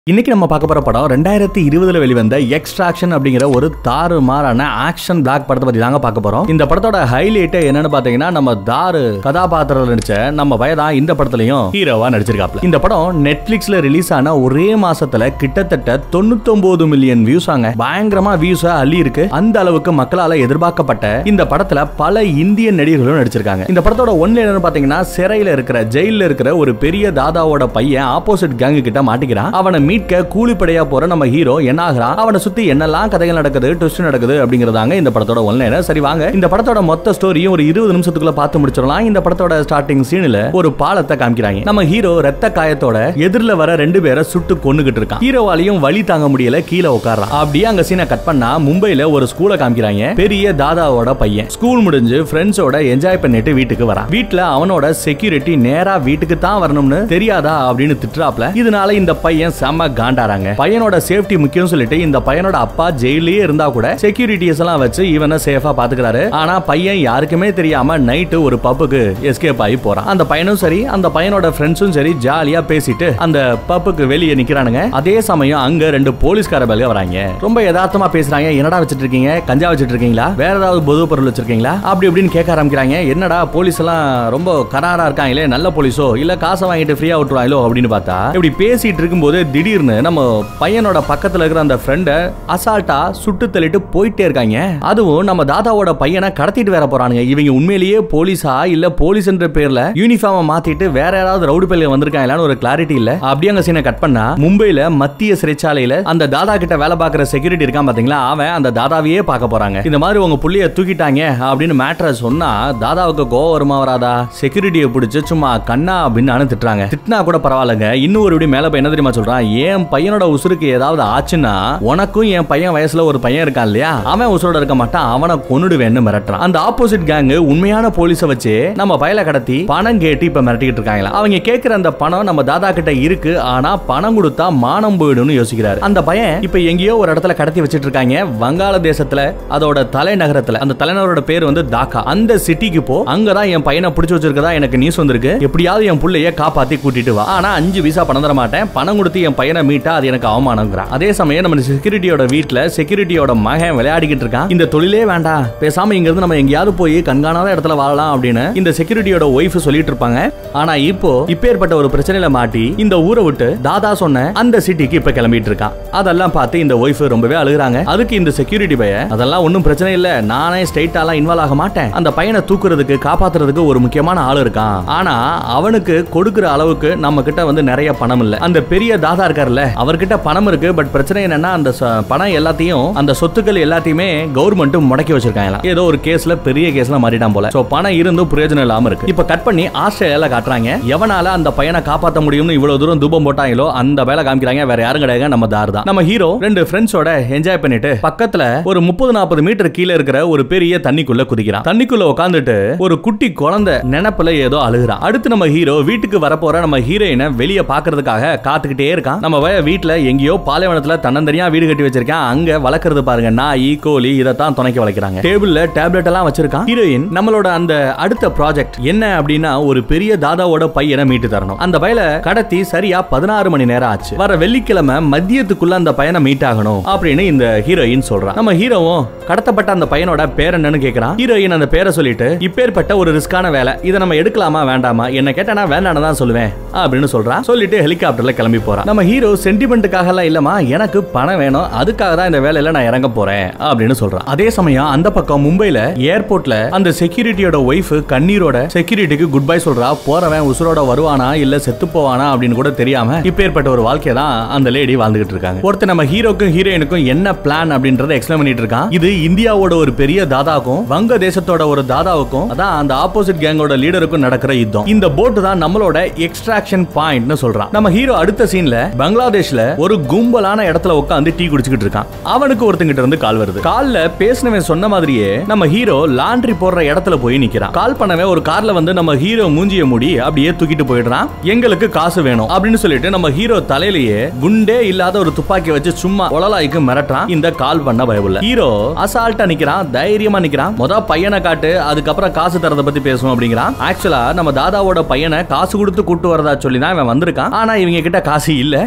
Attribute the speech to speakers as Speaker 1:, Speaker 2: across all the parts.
Speaker 1: இன்னைக்கு நம்ம பார்க்க போற படம் 2020ல வெளிவந்த எக்ஸ்ட்ராக்ஷன் அப்படிங்கிற ஒரு தாறுமாறான ஆக்ஷன் பிளாக் படத்தை பத்தி தாங்க பார்க்க போறோம். இந்த படத்தோட ஹைலைட் என்னன்னு பாத்தீங்கன்னா நம்ம தாரு கதாபாத்திரத்துல நடிச்ச நம்ம பையன் இந்த படத்துலயும் ஹீரோவா நடிச்சிருக்காப்ல. இந்த படம் நெட்ஃபிளிக்ஸ்ல ரிலீஸ் ஆன ஒரே மாசத்துல கிட்டத்தட்ட 99 மில்லியன் வியூஸ் ஆங்க. பயங்கரமா வியூஸ் அள்ளி இருக்கு. அந்த அளவுக்கு மக்களால எதிர்பார்க்கப்பட்ட இந்த படத்துல பல இந்திய நடிகர்களும் நடிச்சிருக்காங்க. இந்த படத்தோட ஒன்ல என்னன்னு பாத்தீங்கன்னா சிறையில இருக்கிற ஜெயில இருக்கிற ஒரு பெரிய தாதாவோட பையன் ஆப்போசிட் கேங் கிட்ட மாட்டிக்கிறான். அவனை மீட்க கூலிப்படையா போற நம்ம ஹீரோ என்ன ஆகுறான், அவனை சுத்தி என்னெல்லாம் கதைகள் நடக்குது, ட்விஸ்ட் நடக்குது அப்படிங்கறதாங்க இந்த படத்தோட ஒன்லைனர். சரி வாங்க இந்த படத்தோட மொத்த ஸ்டோரியும் ஒரு 20 நிமிஷத்துக்குள்ள பார்த்து முடிச்சிடலாம். இந்த படத்தோட ஸ்டார்டிங் சீன்ல ஒரு பாலத்தை காமிக்கிறாங்க. நம்ம ஹீரோ ரத்த காயத்தோட எதிரில வர 2 பேரை சுட்டு கொன்னுகிட்டு இருக்கான். ஹீரோவாலையும் வலி தாங்க முடியல, கீழே உட்கார்றான். அப்படியே அங்க சீனை கட் பண்ணா மும்பைல ஒரு ஸ்கூலை காமிக்கிறாங்க. பெரிய தாதாவோட பையன் ஸ்கூல் முடிஞ்சு ஃப்ரெண்ட்ஸோட என்ஜாய் பண்ணிட்டு வீட்டுக்கு வரான். வீட்டுல அவனோட செக்யூரிட்டி நேரா வீட்டுக்கு தான் வரணும்னு தெரியாதா அப்படின்னு திட்டுறாப்ல. இதனால இந்த பையன் செம காண்டாராங்க. பையனோட சேஃப்டி முக்கியம் சொல்லிட்டு இந்த பையனோட அப்பா ஜெயிலே இருந்தா கூட செக்யூரிட்டிஸ் எல்லாம் வச்சு இவனை சேஃபா பாத்துக்கிறாரு. ஆனா பையன் யாருக்குமே தெரியாம நைட்டு ஒரு பப்புக்கு எஸ்கேப் ஆகி போறான். அந்த பையனும் சரி அந்த பையனோட ஃப்ரெண்ட்ஸும் சரி ஜாலியா பேசிட்டு அந்த பப்புக்கு வெளியே நிக்கிறானுங்க. அதே சமயம் அங்க 2 போலீஸ்கார பேல்க வராங்க. ரொம்ப யதார்த்தமா பேசுறாங்க. என்னடா வச்சிட்டு இருக்கீங்க, கஞ்சா வச்சிட்டு இருக்கீங்களா, வேற ஏதாவது போதை பொருள் வச்சிருக்கீங்களா அப்படி இப்படின்னு கேட்க ஆரம்பிக்கிறாங்க. என்னடா போலீஸ் எல்லாம் ரொம்ப கராரா இருக்காங்களே, நல்ல போலீஸோ இல்ல காசை வாங்கிட்டு ஃப்ரீயா விட்டுருவாங்களோ அப்படின்னு பார்த்தா இப்படி பேசிட்டு இருக்கும்போது திடீர்னு நம்ம பையனோட பக்கத்துல இருக்கிற அந்த ஃப்ரெண்ட அசால்ட்டா சுட்டு தள்ளிட்டு போயிட்டே இருக்காங்க. அதுவும் நம்ம தாதாவோட பையனை கடத்திட்டு வேற போறானுங்க. இவங்க உண்மையிலேயே போலீஸா இல்ல போலீஸ் என்ற பேர்ல யூனிஃபார்ம் மாத்திட்டு வேற யாராவது ரவுடி பையல வந்திருக்காங்களான்னு ஒரு கிளாரிட்டி இல்ல. அப்படியே அங்க சீனை கட் பண்ணா மும்பைல மத்திய சிறைச்சாலையில அந்த தாதா கிட்ட வேலை பார்க்கிற செக்யூரிட்டி இருக்கான் பாத்தீங்களா, அவன் அந்த தாதாவையே பார்க்க போறாங்க. இந்த மாதிரி உங்க புள்ளைய தூக்கிட்டாங்க அப்படின்னு மேட்டரை சொன்னா தாதாவுக்கு கோவம் வருமா வராதா, செக்யூரிட்டியை பிடிச்சு சும்மா கண்ணா அப்படின்னு திட்டுறாங்க. திட்டினா கூட பரவாயில்லைங்க, இன்னும் ஒரு மேல போய் என்ன தெரியுமா சொல்றான், என் பையனோட உசுருக்கு ஏதாவது ஆச்சுன்னா உனக்கும் என் பையன் வயசுல ஒரு பையன் இருக்கான் இல்லையா, அவன் உசுரோட இருக்க மாட்டான், அவனை கொன்னுடுவேன்னு மிரட்டுறான். அந்த ஆப்போசிட் கேங் உண்மையான போலீஸை வச்சு நம்ம பையலை கடத்தி பணம் கேட்டு இப்ப மிரட்டிட்டு இருக்காங்களா. அவங்க கேட்கிற அந்த பணம் நம்ம தாதா கிட்ட இருக்கு, ஆனா பணம் கொடுத்தா மானம் போயிடும்னு யோசிக்கிறாரு. அந்த பையன் இப்ப எங்கேயோ ஒரு இடத்துல கடத்தி வச்சிட்டு இருக்காங்க. வங்காளதேசத்துல அதோட தலைநகரத்துல, அந்த தலைநகரோட பேர் வந்து டாக்கா. அந்த சிட்டிக்கு போ, அங்கதான் என் பையனை பிடிச்சு வச்சிருக்கதா எனக்கு நியூஸ் வந்திருக்கு, எப்படியாவது என் புள்ளைய காப்பாத்தி கூட்டிட்டு வா, ஆனா 5 பைசா பணம் தர மாட்டேன், பணம் கொடுத்து என் பையனை மீட்டா அது எனக்கு அவமானம்ங்கறான். அதே சமயம் நம்ம செக்யூரிட்டியோட வீட்ல செக்யூரிட்டியோட மகன் விளையாடிக்கிட்டு இருக்கான். இந்த தொழிலே வேண்டாம், பேசாம இங்க இருந்து நம்ம எங்கயாவது போய் கண்காணாத இடத்துல வாழலாம் அப்படின்னு இந்த செக்யூரிட்டியோட ஒய்ஃப் சொல்லிட்டு இருப்பாங்க. ஆனா இப்போ இப்பேற்பட்ட ஒரு பிரச்சனையில மாட்டி இந்த ஊரை விட்டு தாதா சொன்ன அந்த சிட்டிக்கு இப்ப கிளம்பிட்டு இருக்கான். அதெல்லாம் பார்த்து இந்த ஒய்ஃப் ரொம்பவே அழுகுறாங்க. அதுக்கு இந்த செக்யூரிட்டி பையன் அதெல்லாம் ஒன்னும் பிரச்சனை இல்ல, நானே ஸ்ட்ரைட்டாலாம் இன்வால்வ் ஆக மாட்டேன், அந்த பையனை தூக்குறதுக்கு காப்பாத்துறதுக்கு ஒரு முக்கியமான ஆள் இருக்கான், ஆனா அவனுக்கு கொடுக்கிற அளவுக்கு நம்ம கிட்ட வந்து நிறைய பணம் இல்ல. அந்த பெரிய தாதா இருக்காருல்ல அவர்கிட்ட பணம் இருக்கு, பட் பிரச்சனை என்னன்னா அந்த பணம் எல்லாத்தையும் அந்த சொத்துக்கள் எல்லாத்தையுமே கவர்மெண்ட் முடக்கி வச்சிருக்காங்க. ஏதோ ஒரு கேஸ்ல பெரிய கேஸ்ல மாறிட்டான் போல. சோ பணம் இருந்தும் பிரயோஜனம் இல்லாம இருக்கு. இப்ப கட் பண்ணி ஆஸ்திரேலியால காட்டுறாங்க. எவனால அந்த பையனை காப்பாத்த முடியும்னு இவ்வளவு தூரம் தூபம் போட்டாங்களோ அந்த வேலை காமிக்கிறாங்க. வேற யாரும் கிடையாது, நம்ம தார் தான். நம்ம ஹீரோ 2 ஃப்ரெண்ட்ஸோட என்ஜாய் பண்ணிட்டு பக்கத்துல ஒரு 30-40 மீட்டர் கீழே இருக்கிற ஒரு பெரிய தண்ணிக்குள்ள குதிக்கிறான். தண்ணிக்குள்ள உட்கார்ந்துட்டு ஒரு குட்டி குழந்தை நினைப்புல ஏதோ அழுகுறான். அடுத்து நம்ம ஹீரோ வீட்டுக்கு வரப்போற நம்ம ஹீரோயினை வெளியே பாக்குறதுக்காக காத்துக்கிட்டே இருக்கான். நம்ம வீட்டுல எங்கேயோ பாலைவனத்துல தன்னந்தனியா வீடு கட்டி வச்சிருக்கான். அங்க வளர்க்கறது பாருங்க, நாய் கோழி இதைத்தான் துணைக்க வளர்க்கிறாங்க. டேபிள்ல டேப்லெட் எல்லாம் வச்சிருக்கான். ஹீரோயின் நம்மளோட அந்த அடுத்த ப்ராஜெக்ட் என்ன அப்படின்னா ஒரு பெரிய தாதாவோட பையனை மீட்டு தரணும். அந்த பையல கடத்தி சரியா 16 மணி நேரம் ஆச்சு. வர வெள்ளிக்கிழமை மதியத்துக்குள்ள அந்த பையனை மீட் ஆகணும் அப்படின்னு இந்த ஹீரோயின் சொல்றான். நம்ம ஹீரோவும் கடத்தப்பட்ட அந்த பையனோட பேர் என்னன்னு கேக்குறான். ஹீரோயின் அந்த பேரை சொல்லிட்டு இப்பேற்பட்ட ஒரு ரிஸ்கான வேலை, இதை நம்ம எடுக்கலாமா வேண்டாமா, என்ன கேட்டா வேண்டான்னு தான் சொல்லுவேன் அப்படின்னு சொல்றான். சொல்லிட்டு ஹெலிகாப்டர்ல கிளம்பி போறான். நம்ம ஹீரோ சென்டிமெண்ட்டுக்காக எல்லாம் இல்லமா, எனக்கு பணம் வேணும், அதுக்காக தான் இந்த வேலையில நான் இறங்க போறேன் அப்படின்னு சொல்றான். அதே சமயம் அந்த பக்கம் மும்பைல ஏர்போர்ட்ல அந்த செக்யூரிட்டியோட ஒய்ஃப் கண்ணீரோட செக்யூரிட்டிக்கு குட் பை சொல்றா. போறவன் உசுரோட வருவானா இல்ல செத்து போவானா அப்படின்னு கூட தெரியாம இப்பேற்பட்ட ஒரு வாழ்க்கையை தான் அந்த லேடி வாழ்ந்துகிட்டு இருக்காங்க. ஒருத்தர் நம்ம ஹீரோக்கும் ஹீரோயினுக்கும் என்ன பிளான் அப்படின்றத எக்ஸ்பிளைன் பண்ணிட்டு இருக்கான். இது இந்தியாவோட ஒரு பெரிய தாதாக்கும் வங்க தேசத்தோட ஒரு தாதாவுக்கும், அதான் அந்த ஆப்போசிட் கேங்கோட லீடருக்கும் நடக்கிற யுத்தம். இந்த போட் தான் நம்மளோட எக்ஸ்ட்ராக்ஷன் பாயிண்ட்னு சொல்றான். நம்ம ஹீரோ அடுத்த சீன்ல பங்களாதேஷ்ல ஒரு கும்பலான இடத்துல உட்கார்ந்து டீ குடிச்சுக்கிட்டு இருக்கான். அவனுக்கு ஒருத்தங்கிட்ட இருந்து கால் வருது. கால்ல பேசினவன் சொன்ன மாதிரியே நம்ம ஹீரோ லாண்ட்ரி போடுற இடத்துல போய் நிக்கிறான். கால் பண்ணவன் ஒரு கார்ல வந்து நம்ம ஹீரோ மூஞ்சிய மூடி அப்படியே தூக்கிட்டு போயிடுறான். எங்களுக்கு காசு வேணும் அப்படின்னு சொல்லிட்டு நம்ம ஹீரோ தலையிலேயே குண்டே இல்லாத ஒரு துப்பாக்கி வச்சு சும்மா ஒளலாய்க்கு மிரட்டுறான். இந்த கால் பண்ண பயவுல ஹீரோ அசால்ட்டா நிக்கிறான், தைரியமா நிக்கிறான். மொத பையனை காட்டு, அதுக்கப்புறம் காசு தரத பத்தி பேசுவோம் அப்படிங்கிறான். ஆக்சுவலா நம்ம தாதாவோட பையனை காசு கொடுத்து கூட்டு வரதா சொல்லி தான் இவன் வந்திருக்கான். ஆனா இவங்க கிட்ட காசு இல்ல.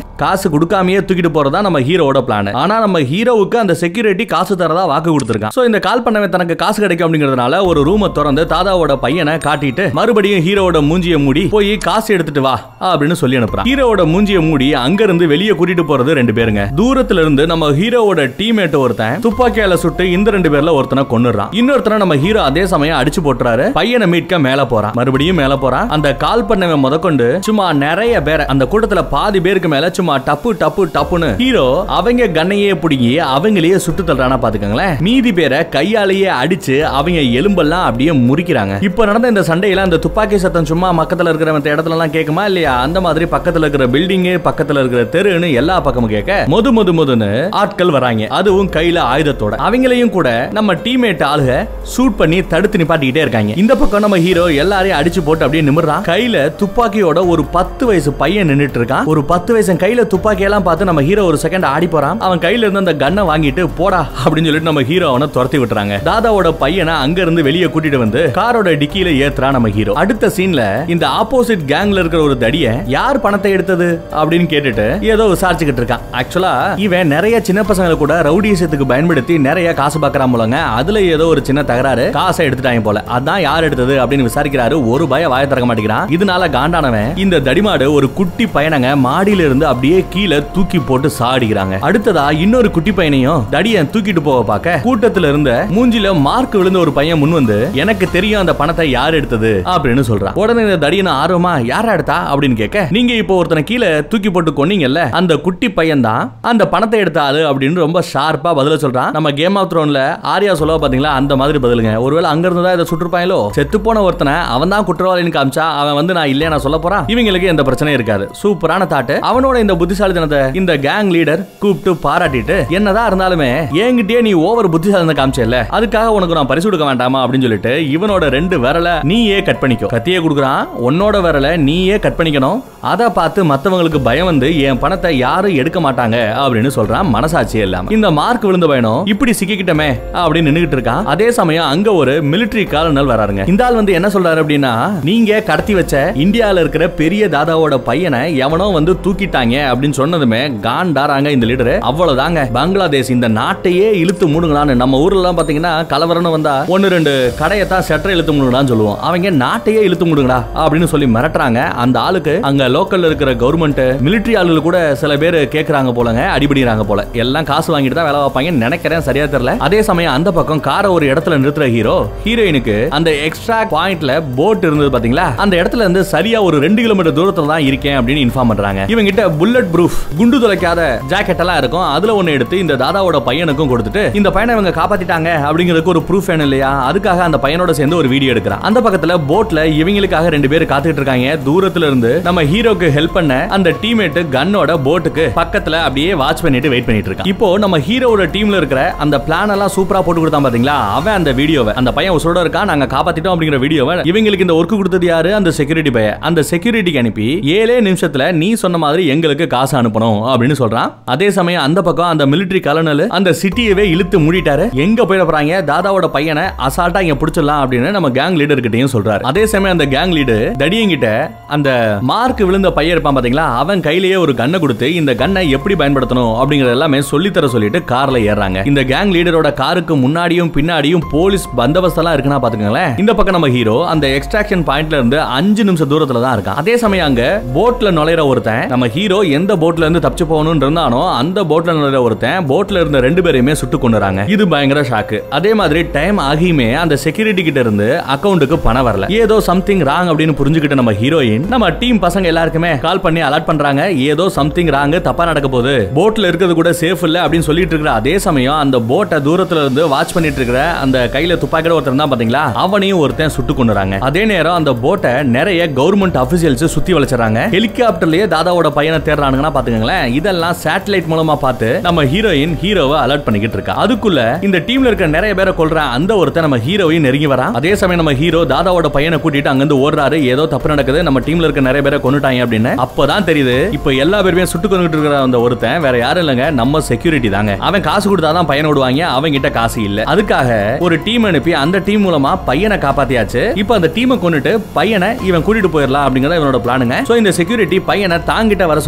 Speaker 1: காசு கொடுக்காமயே தூக்கிட்டு போறதா நம்ம ஹீரோவோட பிளான். ஆனா நம்ம ஹீரோவுக்கு அந்த செக்யூரிட்டி காசு தரதா வாக்கு கொடுத்திருக்கான். சோ இந்த கால் பண்ணவன் தனக்கு காசு கிடைக்கும் அப்படிங்கறதுனால ஒரு ரூமை திறந்து தாதாவோட பையனை காட்டிட்டு மறுபடியும் ஹீரோவோட மூஞ்சியை மூடி போய் காசு எடுத்துட்டு வா அப்படின்னு சொல்லி அனுப்புறான். ஹீரோவோட மூஞ்சியை மூடி அங்க இருந்து வெளியே கூட்டிட்டு போறது 2 பேருங்க. தூரத்துல இருந்து நம்ம ஹீரோவோட டீம்மேட் ஒருத்தன் துப்பாக்கியால சுட்டு இந்த 2 பேர்ல ஒருத்தனை கொன்னுறான். இன்னொருத்தனை நம்ம ஹீரோ அதே சமயம் அடிச்சு போட்டுறாரு. பையனை மீட்க மேல போறான். மறுபடியும் மேல போறான். அந்த கால் பண்ணவன் முதற்கொண்டு சும்மா நிறைய பேரை, அந்த கூட்டத்துல பாதி பேருக்கு மேல சும்மா டப்பு டப்பு டப்புன்னு ஹீரோ அவங்க கண்ணையே பிடிங்கி அவங்களையே சுட்டு தள்ளுறானா பாத்துக்கங்களேன். மீதி பேரை கையாலேயே அடிச்சு அவங்க எலும்பெல்லாம் அப்படியே முறிக்கிறாங்க. இப்ப நடந்த இந்த சண்டையில அந்த துப்பாக்கி சத்தம் சும்மா பக்கத்துல இருக்கிற இடத்துல எல்லாம் கேக்குமா இல்லையா? அந்த மாதிரி பக்கத்துல இருக்கிற பில்டிங், பக்கத்துல இருக்கிற தெருன்னு எல்லா பக்கமும் கேட்க மொதுன்னு ஆட்கள் வராங்க. அதுவும் கையில ஆயுதத்தோட. அவங்களையும் கூட நம்ம டீம்மேட் ஆளுக ஷூட் பண்ணி தடுத்து நிப்பாட்டிக்கிட்டே இருக்காங்க. இந்த பக்கம் நம்ம ஹீரோ எல்லாரையும் அடிச்சு போட்டு அப்படியே நிமிர்றான். கையில துப்பாக்கியோட ஒரு 10 வயசு பையன் நின்னுட்டு இருக்கான். ஒரு 10 வயசு கையில துப்பாக்கி எல்லாம் பார்த்து நம்ம ஹீரோ ஒரு செகண்ட் ஆடி போறான். அவன் கையில இருந்து அந்த கன்னை வாங்கிட்டு போடா அப்படின்னு சொல்லிட்டு நம்ம ஹீரோ அவனை துரத்தி விட்டுறாங்க. தாதாவோட பையனை அங்க இருந்து வெளியே கூட்டிட்டு வந்து காரோட டிக்கியில ஏத்துறான் நம்ம ஹீரோ. அடுத்த சீன்ல இந்த ஆப்போசிட் கேங்ல இருக்கிற ஒரு தடிய யார் பணத்தை எடுத்தது அப்படின்னு கேட்டுட்டு ஏதோ விசாரிச்சுக்கிட்டு இருக்கான். ஆக்சுவலா இவன் நிறைய சின்ன பசங்களை கூட ரவுடிசத்துக்கு பயன்படுத்தி நிறைய காசு பாக்குறான் போலங்க. அதுல ஏதோ ஒரு சின்ன தகராறு, காசை எடுத்துட்டாங்க போல. அதான் யார் எடுத்தது அப்படின்னு விசாரிக்கிறாரு. ஒரு பய வாய திறக்க மாட்டேங்கிறான். இதனால காண்டானவன் இந்த தடிமாடு ஒரு குட்டி பையனங்க மாடியில இருந்து அப்படியே கீழே தூக்கி போட்டு சாடிக்கிறாங்க. அடுத்ததா இன்னொரு குட்டி பையனையும் தடியன் தூக்கிட்டு போக பார்க்க கூட்டத்துல இருந்த மூஞ்சில மார்க் விழுந்த ஒரு பையன் முன் வந்து எனக்கு தெரியும் அந்த பணத்தை யார் எடுத்தது அப்படின்னு சொல்றான். உடனே இந்த தடியன் ஆர்வமா யாரா எடுத்தா அப்படின்னு கேட்க, நீங்க இப்போ ஒருத்தனை கீழே தூக்கி போட்டு கொன்னீங்கல்ல, அந்த குட்டி பையன் தான் அந்த பணத்தை எடுத்த ஆளு அப்படின்னு ரொம்ப ஷார்ப்பா பதில சொல்றான். நம்ம கேம் ஆஃப் த்ரோன்ல ஆரியா சொல்ல பாத்தீங்களா, அந்த மாதிரி பதிலுங்க. ஒருவேளை அங்க இருந்து தான் இதை சுட்டுருப்பாங்களோ. செத்து போன ஒருத்தனை அவன் தான் குற்றவாளின்னு காமிச்சா அவன் வந்து நான் இல்லையா நான் சொல்ல போறான். இவங்களுக்கு எந்த பிரச்சனையும் இருக்காது. சூப்பரான தாட்டு. அவனோட இந்த புத்திசாலித்தனத்தை இந்த கேங் லீடர் கூப்பிட்டு பாராட்டிட்டு, என்னதான் இருந்தாலுமே என்கிட்டயே நீ ஓவர் புத்திசாலித்தனம் காமிச்சல, அதுக்காக உனக்கு நான் பரிசு கொடுக்க வேண்டாமா அப்படின்னு சொல்லிட்டு இவனோட 2 விரல நீயே கட் பண்ணிக்கோ. கத்தியே கொடுக்குறான். உன்னோட விரல நீயே கட் பண்ணிக்கணும். அதை பார்த்து மத்தவங்களுக்கு பயம் வந்து என் பணத்தை யாரும் எடுக்க மாட்டாங்க அப்படின்னு சொல்றான். மனசாட்சி இல்லாம இந்த மார்க் விழுந்த பையனும் இப்படி சிக்கிக்கிட்டமே அப்படின்னு நின்னுகிட்டு இருக்கான். அதே சமயம் அங்க ஒரு மிலிட்டரி காலனல் வராருங்க. இந்த ஆள் வந்து என்ன சொல்றாரு அப்படின்னா, நீங்க கடத்தி வச்ச இந்தியால இருக்கிற பெரிய தாதாவோட பையனை எவனோ வந்து தூக்கிட்டாங்க அப்படின்னு சொன்னதுமே காண்டாராங்க இந்த லீடர். அவ்வளவுதாங்க, பங்களாதேஷ் இந்த நாட்டையே இழுத்து மூடுங்களான்னு. நம்ம ஊர்ல எல்லாம் பாத்தீங்கன்னா கலவரன்னு வந்தா 1-2 கடையை தான் செட்டரை இழுத்து மூடுங்களான்னு சொல்லுவோம். அவங்க நாட்டையே இழுத்து மூடுங்கடா அப்படின்னு சொல்லி மிரட்டுறாங்க. அந்த ஆளுக்கு அங்க லோக்கல்ல இருக்கிற கவர்மெண்ட் மிலிட்டரி ஆளுகள் கூட சில பேர் கேக்குறாங்க போலங்க, அடிபடிறாங்க போல. எல்லாம் காசு வாங்கிட்டு தான் வேலை வைப்பாங்கன்னு நினைக்கிறேன், சரியா தெரியல. அதே சமயம் அந்த பக்கம் காரை ஒரு இடத்துல நிறுத்துற ஹீரோயினுக்கு அந்த எக்ஸ்ட்ரா பாயிண்ட்ல போட் இருந்தது பாத்தீங்களா, அந்த இடத்துல இருந்து சரியா ஒரு 2 கிலோமீட்டர் தூரத்துல தான் இருக்கேன் அப்படின்னு இன்ஃபார்ம் பண்றாங்க. இவங்க கிட்ட புல்லட் ப்ரூஃப் குண்டு துளைக்காத ஜாக்கெட் எல்லாம் இருக்கும். அதுல ஒன்னு எடுத்து இந்த தாதாவோட பையனுக்கும் கொடுத்துட்டு இந்த பையனை இவங்க காப்பாத்திட்டாங்க அப்படிங்கிறதுக்கு ஒரு ப்ரூஃப் வேணும் இல்லையா, அதுக்காக அந்த பையனோட சேர்ந்து ஒரு வீடியோ எடுக்கிறான். அந்த பக்கத்துல போட்ல இவங்களுக்காக 2 பேர் காத்துக்கிட்டு இருக்காங்க. தூரத்துல இருந்து நம்ம ஹீரோக்கு ஹெல்ப் பண்ண அந்த டீம்மேட் கன்னோட போட்டுக்கு பக்கத்துல அப்படியே வாட்ச் பண்ணிட்டு வெயிட் பண்ணிட்டு இருக்கான். இப்போ நம்ம ஹீரோவோட டீம்ல இருக்கிற அந்த பிளான் எல்லாம் சூப்பரா போட்டு கொடுத்தான் பாத்தீங்களா, அவன் அந்த வீடியோவை, அந்த பையன் உசுரோட இருக்கான் நாங்க காப்பாத்திட்டோம் அப்படிங்கிற வீடியோவை இவங்களுக்கு இந்த ஒர்க் கொடுத்தது யாரு, அந்த செக்யூரிட்டி பையன். அந்த செக்யூரிட்டிக்கு அனுப்பி 7 நிமிஷத்துல நீ சொன்ன மாதிரி எங்களுக்கு காசு அனுப்பணும் அப்படின்னு சொல்றான். அதே சமயம் அந்த பக்கம் அந்த மிலிட்டரி கலனல் அந்த சிட்டியவே இழுத்து மூடிட்டாரு. எங்க போயிட போறாங்க, தாதாவோட பையனை அசால்ட்டா இங்க பிடிச்சிடலாம் அப்படின்னு நம்ம கேங் லீடர் கிட்டையும் சொல்றாரு. அதே சமயம் அந்த கேங் லீடர் தடியங்கிட்ட அந்த மார்க் விழுந்த பையன் இருப்பான் பாத்தீங்களா, அவன் கையிலேயே ஒரு கன்னை கொடுத்து இந்த கன்னை எப்படி பயன்படுத்தணும் அப்படிங்கறது எல்லாமே சொல்லித்தர சொல்லிட்டு கார்ல ஏறாங்க. இந்த கேங் லீடரோட காருக்கு முன்னாடியும் பின்னாடியும் போலீஸ் பந்தோபஸ்தெல்லாம் இருக்குன்னா பாத்துக்கங்களேன். இந்த பக்கம் நம்ம ஹீரோ அந்த எக்ஸ்ட்ராக்ஷன் பாயிண்ட்ல இருந்து 5 நிமிஷம் தூரத்துல தான் இருக்கான். அதே சமயம் அங்க போட்ல நுழையிற ஒருத்தன், நம்ம ஹீரோ எந்த போட்ல இருந்து தப்பிச்சு போகணும்னு இருந்தானோ அந்த போட்ல நுழையிற ஒருத்தன் போட்ல இருந்த 2 பேரையுமே சுட்டு கொண்டுறாங்க. இது பயங்கர ஷாக்கு. அதே மாதிரி டைம் ஆகியுமே அந்த செக்யூரிட்டி கிட்ட இருந்து அக்கவுண்ட்டுக்கு பணம் வரல. ஏதோ சம்திங் ராங் அப்படின்னு புரிஞ்சுக்கிட்ட நம்ம ஹீரோயின் நம்ம டீம் பசங்க எல்லாருக்குமே கால் பண்ணி அலர்ட் பண்றாங்க. ஏதோ சம்திங் ராங், தப்பா நடக்க போகுது, போட்ல இருக்கிறது கூட சேஃப் இல்ல அப்படின்னு சொல்லிட்டு இருக்கிற அதே சமயம் அந்த போட்டை தூரத்துல இருந்து வாட்ச் பண்ணிட்டு இருக்கிற அந்த கையில துப்பாக்கியோட ஒருத்தன் தான் பாத்தீங்களா, அவனையும் ஒருத்தன் சுட்டு கொண்டுறாங்க. அதே நேரம் அந்த போட்டை நிறைய கவர்மெண்ட் அபிஷியல்ஸ் சுத்தி வளைச்சறாங்க. ஹெலிகாப்டர்லயே தாதாவோட பையனை தேடுறானுங்கன்னா பாத்துக்கங்களேன். இதெல்லாம் சேட்டலைட் மூலமா பார்த்து நம்ம ஹீரோயின் ஹீரோவை அலர்ட் பண்ணிக்கிட்டு இருக்கா. அதுக்குள்ள இந்த டீம்ல இருக்க நிறைய பேரை கொல்ற அந்த ஒருத்தன் நம்ம ஹீரோயின் நெருங்கி வரான். அதே சமயம் நம்ம ஹீரோ தாதாவோட பையனை கூட்டிட்டு அங்கிருந்து ஓடுறாரு. ஏதோ தப்பு நடக்குது, நம்ம டீம்ல இருக்க நிறைய பேரை கொன்னுட்டாங்க அப்படின்னு. அப்பதான் தெரியுது இப்ப எல்லா பேருமே சுட்டு கொண்டுட்டு இருக்கிற அந்த ஒருத்தன் வேற யாரும் இல்லங்க, நம்ம செக்யூரிட்டி தாங்க. அவன் காசு கொடுத்தாதான் பையனை விடுவாங்க, அவங்க கிட்ட காசு இல்ல. அதுக்காக ஒரு டீம் அனுப்பி அந்த டீம் மூலமா பையனை காப்பாத்தியாச்சு. இப்ப அந்த டீமை கொண்டுட்டு பையனை இவன் கூட்டிட்டு போயிடலாம் அப்படிங்கறத இவனோட பிளானுங்க. சோ இந்த செக்யூரிட்டி பையனை தாங்கிட்ட வர சொல்லி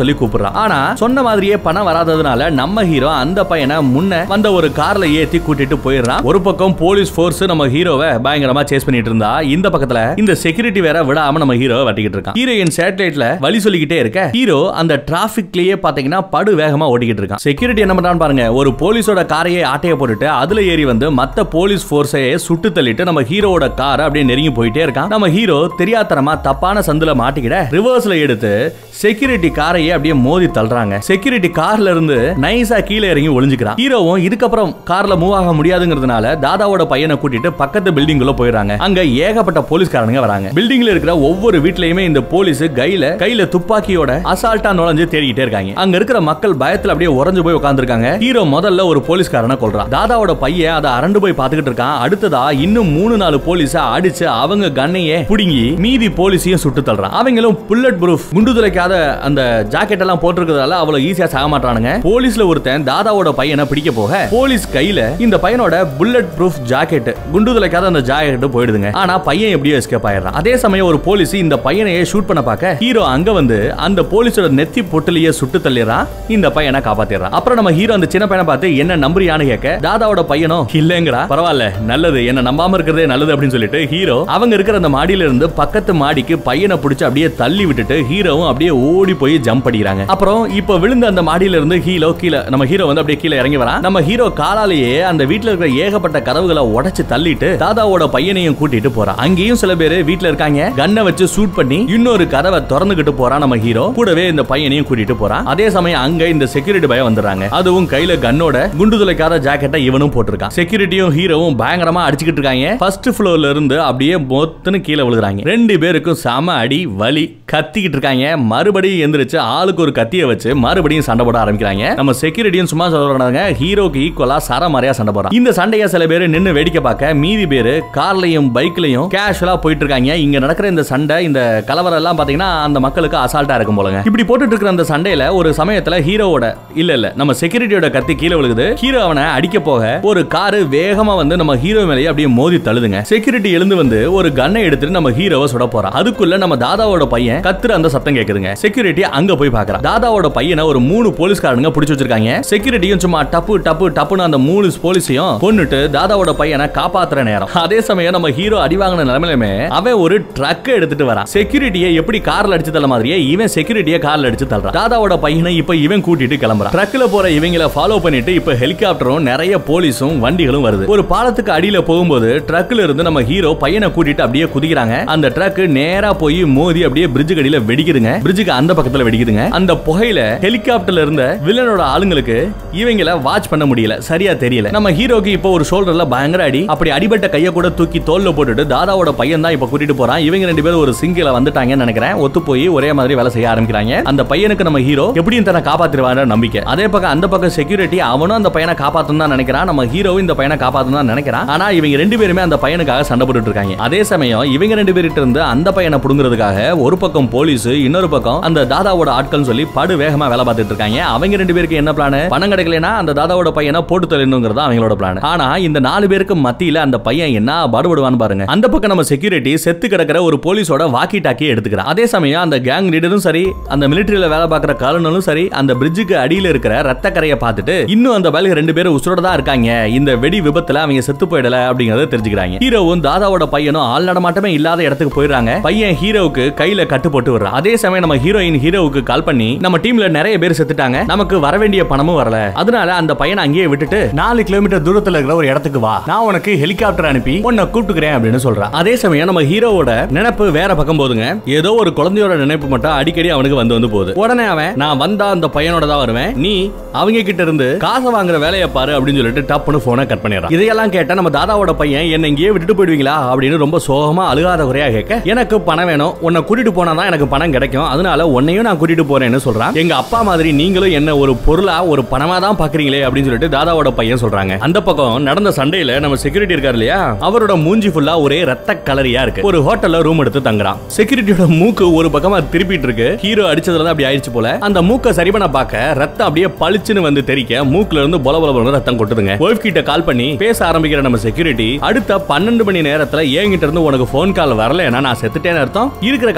Speaker 1: சொல்லி கூப்பிடுறான். ஆனா சொன்ன மாதிரியே பணம் வராததுனால நம்ம ஹீரோ அந்த பையனை முன்ன வந்த ஒரு கார்ல ஏத்தி கூட்டிட்டு போயிடுறான். ஒரு பக்கம் போலீஸ் ஃபோர்ஸ் நம்ம ஹீரோவை பயங்கரமா சேஸ் பண்ணிட்டு இருந்தா, இந்த பக்கத்துல இந்த செக்யூரிட்டி வேற விடாம நம்ம ஹீரோவை வட்டிக்கிட்டு இருக்கான். ஹீரோயின் சேட்டலைட்ல வழி சொல்லிக்கிட்டே இருக்க ஹீரோ அந்த டிராபிக்லயே பாத்தீங்கன்னா படு வேகமா ஓடிக்கிட்டு இருக்கான். செக்யூரிட்டி என்ன பண்றான்னு பாருங்க, ஒரு போலீஸோட காரையே ஆட்டைய போட்டுட்டு அதுல ஏறி வந்து மத்த போலீஸ் போர்ஸையே சுட்டு தள்ளிட்டு நம்ம ஹீரோவோட காரை அப்படியே நெருங்கி போயிட்டே இருக்கான். நம்ம ஹீரோ தெரியாதனமா தப்பான சந்துல மாட்டிக்கிட ரிவர்ஸ்ல எடுத்து செக்யூரிட்டி காரையே அப்படியே மோதி தள்ளுறாங்க. செக்யூரிட்டி கார்ல இருந்து நைஸா கீழே இறங்கி ஒளிஞ்சுக்கிறான். ஹீரோவும் இதுக்கப்புறம் கார்ல மூவ் ஆக முடியாதுங்கிறதுனால தாதாவோட பையனை கூட்டிட்டு பக்கத்து பில்டிங்குள்ள போயிடுறாங்க. அங்க ஏகப்பட்ட போலீஸ்காரங்க வராங்க. பில்டிங்ல இருக்கிற ஒவ்வொரு வீட்லயுமே இந்த போலீஸ் கையில துப்பாக்கியோட அசால்ட்டா நுழைஞ்சு தேடிக்கிட்டே இருக்காங்க. அங்க இருக்கிற மக்கள் பயத்துல அப்படியே உறைஞ்சு போய் உட்கார்ந்திருக்காங்க. ஹீரோ முதல்ல ஒரு போலீஸ்காரனை கொல்றான். தாதாவோட பையன் அதை அரண்டு போய் பாத்துக்கிட்டு இருக்கான். அடுத்ததா இன்னும் 3-4 போலீஸ அடிச்சு அவங்க கண்ணையே புடுங்கி மீதி போலீஸையும் சுட்டு தள்ளுறான். அவங்களும் புல்லட் ப்ரூஃப் குண்டு துளைக்காத அந்த ஜாக்கெட் எல்லாம் போட்டிருக்கிறதால அவ்வளவு ஈஸியா சாக மாட்டானுங்க. போலீஸ்ல ஒருத்தன் தாதாவோட பையனை பிடிக்க போக போலீஸ் கையில இந்த பையனோட புல்லட் ப்ரூஃப் ஜாக்கெட் குண்டு துளைக்காத அந்த ஜாக்கெட் போயிடுதுங்க. ஆனா பையன் எப்படியோ எஸ்கேப் ஆயிடுறான். அதே சமயம் ஒரு போலீஸ் இந்த பையனையே ஷூட் பண்ண பார்க்க ஹீரோ அங்க வந்து அந்த போலீஸோட நெத்தி பொட்டுலயே சுட்டு தள்ளிடுறான். இந்த பையனை காப்பாத்திடுறான். அப்புறம் நம்ம ஹீரோ அந்த சின்ன பையனை பார்த்து என்ன நம்புறியான்னு கேட்க தாதாவோட பையனும் இல்லங்கடா, பரவாயில்ல, நல்லது, என்ன நம்பாம இருக்கிறதே நல்லது அப்படின்னு சொல்லிட்டு ஹீரோ அவங்க இருக்கிற அந்த மாடியில இருந்து பக்கத்து மாடிக்கு பையனை பிடிச்சு அப்படியே தள்ளி விட்டுட்டு ஹீரோவும் அப்படியே ஓடி போய் ஜம்ப் அடிக்கிறாங்க. அப்புறம் இப்ப விழுந்த அந்த மாடியில இருந்து நம்ம ஹீரோ வந்து அப்படியே கீழே இறங்கி வரான். நம்ம ஹீரோ காலாலேயே அந்த வீட்டுல இருக்கிற ஏகப்பட்ட கதவுகளை உடைச்சு தள்ளிட்டு தாதாவோட பையனையும் கூட்டிட்டு போறான். அங்கேயும் சில பேர் வீட்டுல இருக்காங்க. கன்னை வச்சு ஷூட் பண்ணி இன்னொரு கதவை திறந்துகிட்டு போறான் நம்ம ஹீரோ. கூடவே இந்த பையனையும் கூட்டிட்டு போறான். அதே சமயம் அங்க இந்த செக்யூரிட்டி பையன் வந்துடுறாங்க. அதுவும் கையில கன்னோட குண்டு துளைக்காத ஜாக்கெட்டை இவனும் போட்டிருக்கான். செக்யூரிட்டியும் ஹீரோவும் பயங்கரமா அடிச்சுக்கிட்டு இருக்காங்க. ஃபர்ஸ்ட் ஃப்ளோர்ல இருந்து அப்படியே மொத்தன்னு கீழே விழுகிறாங்க. 2 பேருக்கும் சம அடி வலி கத்திக்கிட்டு இருக்காங்க. மறுபடியும் எந்திரிச்சு ஆளுக்கு ஒரு கத்தியை வச்சு மறுபடியும் சண்டை போட ஆரம்பிக்கிறாங்க. நம்ம செக்யூரிட்டியும் சும்மா சொல்றாங்க, ஹீரோக்கு ஈக்குவலா சரமாரியா சண்டை போறான். இந்த சண்டையை சில பேர் நின்னு வேடிக்கை பார்க்க, மீதி பேரு கார்லயும் பைக்லயும் கேஷுவலா போயிட்டு இருக்காங்க. இங்க நடக்கிற இந்த சண்டை, இந்த கலவரம் எல்லாம் பாத்தீங்கன்னா அந்த மக்களுக்கு அசால்ட்டா இருக்கும் போலங்க. இப்படி போட்டுட்டு இருக்கிற அந்த சண்டையில ஒரு சமயத்துல ஹீரோவோட இல்ல நம்ம செக்யூரிட்டியோட கத்தி கீழே விழுகுது. ஹீரோ அவனை அடிக்க போக ஒரு காரு வேகமா வந்து நம்ம ஹீரோ மேலேயே அப்படியே மோதி தள்ளுதுங்க. செக்யூரிட்டி எழுந்து வந்து ஒரு கன்னை எடுத்துட்டு நம்ம ஹீரோவை சுட போறான். அதுக்குள்ள நம்ம தாதாவோட பையன் கத்துற அந்த சத்தம் கேக்குதுங்க. செக்யூரிட்டி அங்க போய் பாக்குறான். தாதாவோட பையனை ஒரு 3 போலீஸ்காரங்க பிடிச்சு வச்சிருக்காங்க. செக்யூரிட்டியும் சும்மா டப்புன்னு அந்த 3 போலீஸையும் கொன்னுட்டு தாதாவோட பையனை காப்பாத்துற நேரம். அதே சமயம் நம்ம ஹீரோ அடி வாங்கின நிலைமையிலுமே அவன் ஒரு ட்ரக் எடுத்துட்டு வரான். செக்யூரிட்டியை எப்படி கார்ல அடிச்சு தள்ள மாதிரியே இவன் செக்யூரிட்டியை கார்ல அடிச்சு தள்ளுறான். தாதாவோட பையனை இப்ப இவன் கூட்டிட்டு கிளம்புறான். ட்ரக்ல போற இவங்களை ஃபாலோ பண்ணிட்டு இப்ப ஹெலிகாப்டரும் நிறைய போலீஸும் வண்டிகளும் வருது. ஒரு பாலத்துக்கு அடியில போகும்போது ட்ரக்ல இருந்து நம்ம ஹீரோ பையனை கூட்டிட்டு அப்படியே குதிக்கிறாங்க. அந்த ட்ரக் நேரா போய் மோதி அப்படியே பிரிட்ஜ் கடியில வெடிக்குதுங்க. பிரிட்ஜுக்கு அந்த பக்கத்துல வெடிக்குதுங்க. அந்த புகையில ஹெலிகாப்டர்ல இருந்த வில்லனோட ஆளுங்களுக்கு இவங்கள வாட்ச் பண்ண முடியல, சரியா தெரியல. நம்ம ஹீரோக்கு இப்போ ஒரு ஷோல்டர்ல பயங்கர அடி. அப்படி அடிபட்ட கைய கூட தூக்கி தோல்ல போட்டுட்டு தாதாவோட பையன் தான் இப்ப கூட்டிட்டு போறான். இவங்க 2 பேரும் ஒரு சிங்கில வந்துட்டாங்கன்னு நினைக்கிறேன். ஒத்து போய் ஒரே மாதிரி வேலை செய்ய ஆரம்பிக்கிறாங்க. அந்த பையனுக்கு நம்ம ஹீரோ எப்படியும் தன்னை காப்பாத்திடுவாங்க நம்பிக்கை. அதே பக்கம் அந்த பக்கம் செக்யூரிட்டி அவனும் அந்த பையனை காப்பாத்தணும் தான் நினைக்கிறான். நம்ம ஹீரோவும் இந்த பையனை காப்பாத்தணும் தான் நினைக்கிறான். ஆனா இவங்க 2 பேருமே அந்த பையனுக்காக சண்டை போட்டுட்டு இருக்காங்க. அதே சமயம் இவங்க 2 பேர்கிட்ட இருந்து அந்த பையனை புடுங்கிறதுக்காக ஒரு பக்கம் போலீஸ், இன்னொரு பக்கம் அந்த தாதாவோட ஆட்கள் சொல்லி படு வேகமா வேலை பார்த்துட்டு இருக்காங்க. அவங்க 2 பேருக்கு என்ன பிளான்? பணம் கிடைக்கலனா அந்த தாதாவோட பையனை போட்டு தள்ளணும்ங்கிறது அவங்களோட பிளான். ஆனா இந்த 4 பேருக்கு மத்தியில அந்த பையன் என்ன பாடுபடுவான்னு பாருங்க. அந்த பக்கம் நம்ம செக்யூரிட்டி செத்து கிடக்கிற ஒரு போலீஸோட வாக்கி டாக்கி எடுத்துக்கிறான். அதே சமயம் அந்த கேங் லீடரும் சரி, அந்த மிலிட்டரியில வேலை பார்க்கிற கர்னலும் சரி, அந்த பிரிட்ஜுக்கு அடியில இருக்கிற ரத்த கரையை பார்த்துட்டு இன்னும் அந்த பையன் 2 பேரும் உசுரோட தான் இருக்காங்க, இந்த வெடி விபத்துல அவங்க செத்து போயிடல அப்படிங்கறத தெரிஞ்சுக்கிறாங்க. ஹீரோவும் தாதாவோட பையனும் ஆள் நடமாட்டமே இல்லாத இடத்துக்கு போயிடுறாங்க. பையன் ஹீரோவுக்கு கையில கட்டு போட்டு விடுறான். அதே சமயம் நம்ம ஹீரோயின் ஹீரோவுக்கு கால் பண்ணி நம்ம டீம்ல நிறைய பேர் செத்துட்டாங்க, நமக்கு வர வேண்டிய பணமும் வரல, அதனால அந்த பையனை அங்கேயே விட்டுட்டு 4 கிலோமீட்டர் தூரத்துல இருக்கிற ஒரு இடத்துக்கு வா, நான் உனக்கு ஹெலிகாப்டர் அனுப்பி உன்னை கூப்பிட்டுக்கிறேன் அப்படின்னு சொல்றான். அதே சமயம் நம்ம ஹீரோவோட நினைப்பு வேற பக்கம் போதுங்க. ஏதோ ஒரு குழந்தையோட நினைப்பு மட்டும் அடிக்கடி அவனுக்கு வந்து போகுது. உடனே அவன் நான் வந்தா அந்த பையனோட தான் வருவேன், நீ அவங்க கிட்ட இருந்து காசை வாங்குற வேலையை பாரு அப்படின்னு சொல்லிட்டு டப்புன்னு போனை கட் பண்ணிடுறான். இதையெல்லாம் கேட்ட நம்ம தாதாவோட பையன் என்ன இங்கேயே விட்டுட்டு போயிடுவீங்களா அப்படின்னு ரொம்ப சோகமா அழுகாத குறையா கேட்க, எனக்கு பணம் வேணும், உன்னை கூட்டிட்டு போனாதான் எனக்கு பணம் கிடைக்கும், அதனால உன்னையும் நான் கூட்டிட்டு போறேன்னு சொல்றான். எங்க அப்பா மாதிரி நீங்களும் என்ன ஒரு பொருளா ஒரு பணமா தான் பாக்குறீங்களே அப்படின்னு சொல்லிட்டு தாதாவோட பையன் சொல்றாங்க. அந்த பக்கம் நடந்த சண்டையில நம்ம செக்யூரிட்டி இருக்காரு இல்லையா, அவரோட மூஞ்சி ஃபுல்லா ஒரே ரத்த கலரியா இருக்கு. ஒரு ஹோட்டல்ல ரூம் எடுத்து தங்குறான். செக்யூரிட்டியோட மூக்கு ஒரு பக்கமா திருப்பிட்டு இருக்கு. ஹீரோ அடிச்சதுல அப்படி ஆயிடுச்சு போல. அந்த மூக்க சரி பண்ண பார்க்க ரத்தம் அப்படியே பளிச்சுன்னு வந்து தெரிக்க மூக்குல இருந்து பொல பொல ரத்தம் கொட்டுதுங்க. வைஃப் கிட்ட கால் பண்ணி பேச ஆரம்பிக்கிற நம்ம செக்யூரிட்டி, அடுத்த 12 மணி நேரத்துல என்கிட்ட இருந்து உனக்கு போன் கால் வரலன்னா நான் செத்துட்டேன்னு அர்த்தம், இருக்கிற காசெல்லாம்